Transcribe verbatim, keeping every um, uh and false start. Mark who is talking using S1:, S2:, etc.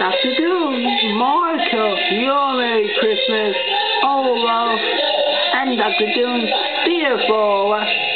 S1: Doctor Doom, Marshall, your Merry Christmas, Olaf, and Doctor Doom, beautiful.